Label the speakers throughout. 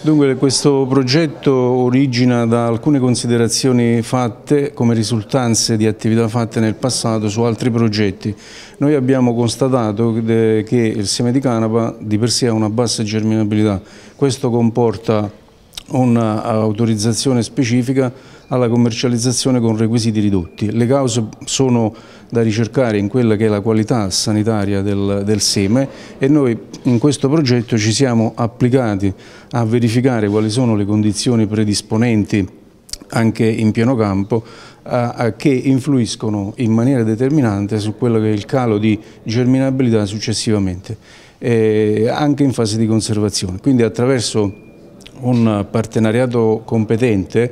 Speaker 1: Dunque, questo progetto origina da alcune considerazioni fatte come risultanze di attività fatte nel passato su altri progetti. Noi abbiamo constatato che il seme di canapa di per sé ha una bassa germinabilità. Questo comporta un'autorizzazione specifica alla commercializzazione con requisiti ridotti. Le cause sono da ricercare in quella che è la qualità sanitaria del seme e noi in questo progetto ci siamo applicati a verificare quali sono le condizioni predisponenti anche in pieno campo che influiscono in maniera determinante su quello che è il calo di germinabilità successivamente, anche in fase di conservazione. Quindi attraverso un partenariato competente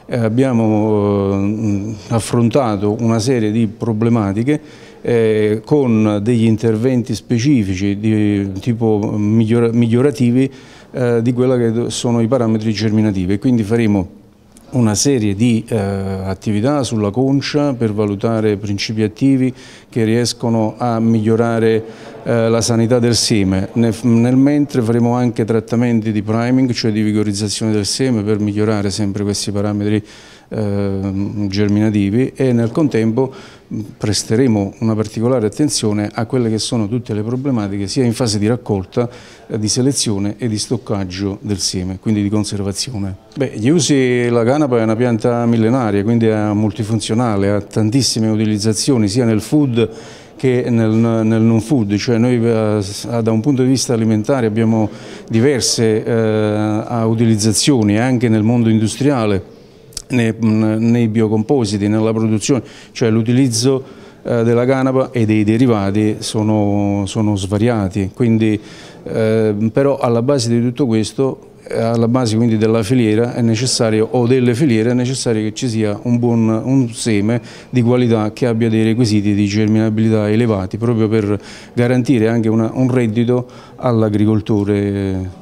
Speaker 1: abbiamo affrontato una serie di problematiche con degli interventi specifici di tipo migliorativi di quelli che sono i parametri germinativi. Quindi faremo una serie di attività sulla concia per valutare principi attivi che riescono a migliorare la sanità del seme. Nel mentre faremo anche trattamenti di priming, cioè di vigorizzazione del seme per migliorare sempre questi parametri germinativi e nel contempo presteremo una particolare attenzione a quelle che sono tutte le problematiche sia in fase di raccolta, di selezione e di stoccaggio del seme, quindi di conservazione. Gli usi, la canapa è una pianta millenaria, quindi è multifunzionale, ha tantissime utilizzazioni sia nel food che nel non food, cioè noi da un punto di vista alimentare abbiamo diverse utilizzazioni anche nel mondo industriale, nei biocompositi, nella produzione, cioè l'utilizzo della canapa e dei derivati sono svariati, quindi, però alla base di tutto questo, alla base quindi della filiera è necessario, o delle filiere è necessario che ci sia un seme di qualità che abbia dei requisiti di germinabilità elevati, proprio per garantire anche un reddito all'agricoltore.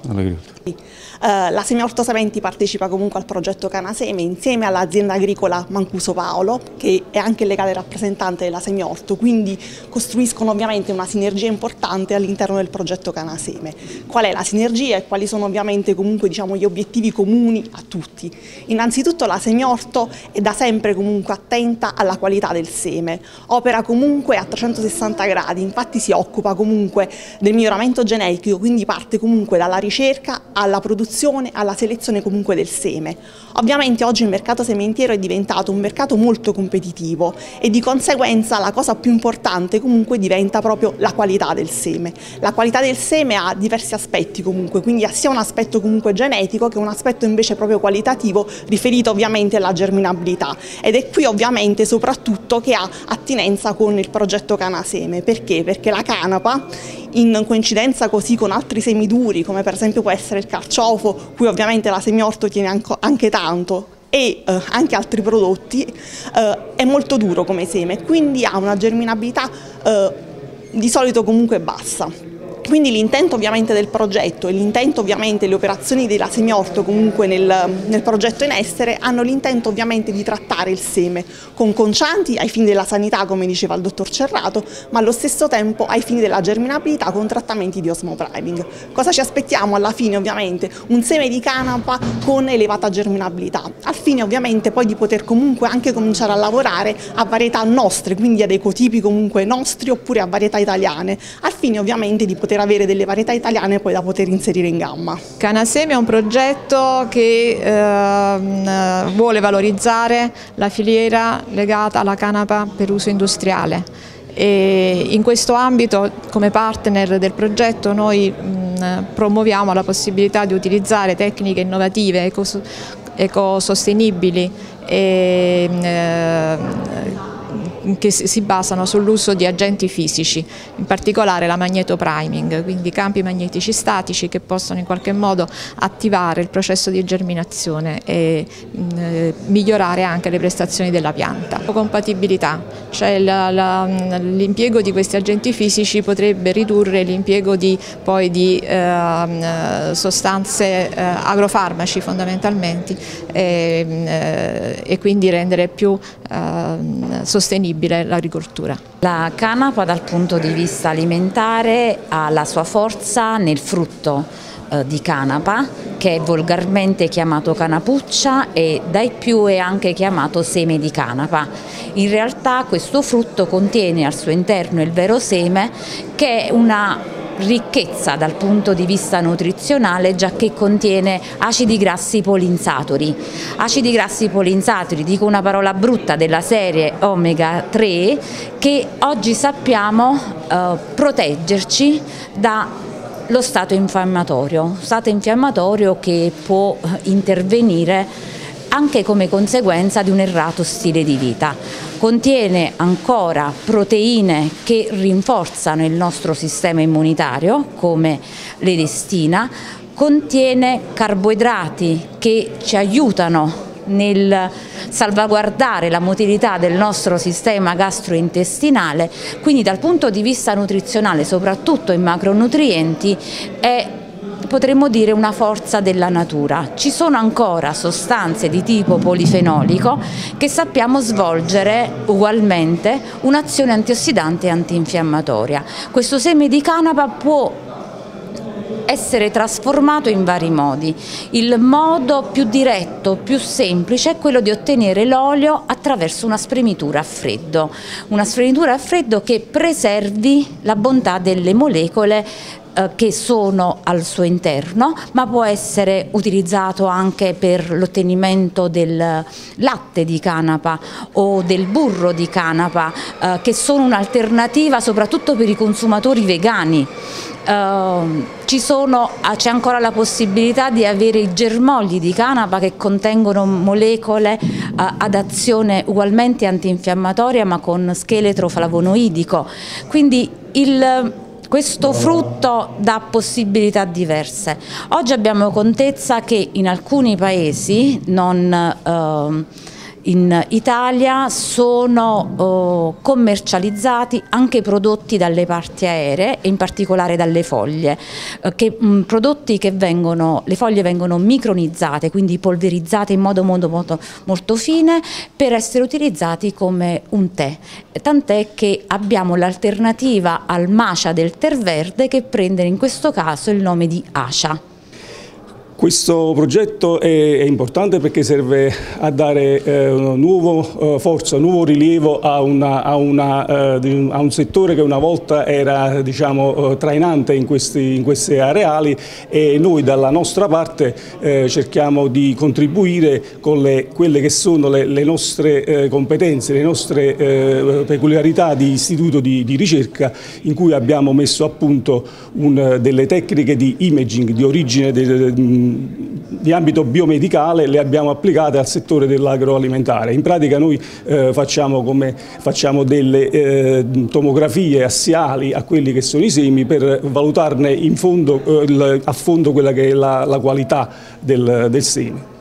Speaker 2: La Semiorto Sementi partecipa comunque al progetto Canaseme insieme all'azienda agricola Mancuso Paolo, che è anche il legale rappresentante della Semiorto, quindi costruiscono ovviamente una sinergia importante all'interno del progetto Canaseme. Qual è la sinergia e quali sono ovviamente comunque gli obiettivi comuni a tutti? Innanzitutto la Semiorto è da sempre comunque attenta alla qualità del seme, opera comunque a 360 gradi, infatti si occupa comunque del miglioramento genetico, quindi parte comunque dalla ricerca alla produzione, alla selezione comunque del seme. Ovviamente oggi il mercato sementiero è diventato un mercato molto competitivo e di conseguenza la cosa più importante comunque diventa proprio la qualità del seme. La qualità del seme ha diversi aspetti comunque, quindi ha sia un aspetto comunque genetico che un aspetto invece proprio qualitativo riferito ovviamente alla germinabilità, ed è qui ovviamente soprattutto che ha attinenza con il progetto Canaseme. Perché? Perché la canapa, in coincidenza così con altri semi duri come per esempio può essere il carciofo, cui ovviamente la Semiorto tiene anche tanto, e anche altri prodotti, è molto duro come seme, quindi ha una germinabilità di solito comunque bassa. Quindi l'intento ovviamente del progetto e l'intento ovviamente, le operazioni della Semiorto comunque nel progetto in essere hanno l'intento ovviamente di trattare il seme con concianti ai fini della sanità, come diceva il dottor Cerrato, ma allo stesso tempo ai fini della germinabilità con trattamenti di osmopriming. Cosa ci aspettiamo alla fine? Ovviamente un seme di canapa con elevata germinabilità, al fine ovviamente poi di poter comunque anche cominciare a lavorare a varietà nostre, quindi ad ecotipi comunque nostri oppure a varietà italiane, al fine ovviamente di poter avere delle varietà italiane poi da poter inserire in gamma.
Speaker 3: Canaseme è un progetto che vuole valorizzare la filiera legata alla canapa per uso industriale. E in questo ambito, come partner del progetto, noi promuoviamo la possibilità di utilizzare tecniche innovative, ecosostenibili che si basano sull'uso di agenti fisici, in particolare la magnetopriming, quindi campi magnetici statici che possono in qualche modo attivare il processo di germinazione e migliorare anche le prestazioni della pianta. Compatibilità, cioè l'impiego di questi agenti fisici potrebbe ridurre l'impiego di sostanze agrofarmaci fondamentalmente e quindi rendere più sostenibile l'agricoltura.
Speaker 4: La canapa dal punto di vista alimentare ha la sua forza nel frutto, di canapa, che è volgarmente chiamato canapuccia e dai più è anche chiamato seme di canapa. In realtà questo frutto contiene al suo interno il vero seme, che è una ricchezza dal punto di vista nutrizionale, già che contiene acidi grassi poliinsatori. Acidi grassi poliinsatori, dico una parola brutta, della serie omega 3, che oggi sappiamo proteggerci dallo stato infiammatorio che può intervenire anche come conseguenza di un errato stile di vita. Contiene ancora proteine che rinforzano il nostro sistema immunitario, come l'edestina, contiene carboidrati che ci aiutano nel salvaguardare la motilità del nostro sistema gastrointestinale, quindi dal punto di vista nutrizionale, soprattutto in macronutrienti, è, potremmo dire, una forza della natura. Ci sono ancora sostanze di tipo polifenolico che sappiamo svolgere ugualmente un'azione antiossidante e antinfiammatoria. Questo seme di canapa può essere trasformato in vari modi. Il modo più diretto, più semplice, è quello di ottenere l'olio attraverso una spremitura a freddo che preservi la bontà delle molecole che sono al suo interno, ma può essere utilizzato anche per l'ottenimento del latte di canapa o del burro di canapa, che sono un'alternativa soprattutto per i consumatori vegani. C'è ancora la possibilità di avere i germogli di canapa, che contengono molecole ad azione ugualmente antinfiammatoria ma con scheletro flavonoidico, quindi questo frutto dà possibilità diverse. Oggi abbiamo contezza che in alcuni paesi, non in Italia, sono commercializzati anche prodotti dalle parti aeree e in particolare dalle foglie, prodotti che le foglie vengono micronizzate, quindi polverizzate in modo molto fine, per essere utilizzati come un tè, tant'è che abbiamo l'alternativa al matcha del tè verde, che prende in questo caso il nome di Acha.
Speaker 5: Questo progetto è importante perché serve a dare forza, nuovo rilievo a un settore che una volta era, diciamo, trainante in queste areali, e noi dalla nostra parte cerchiamo di contribuire con quelle che sono le nostre competenze, le nostre peculiarità di istituto di ricerca, in cui abbiamo messo a punto delle tecniche di imaging di origine di ambito biomedicale, le abbiamo applicate al settore dell'agroalimentare. In pratica noi facciamo delle tomografie assiali a quelli che sono i semi, per valutarne a fondo quella che è la qualità del seme.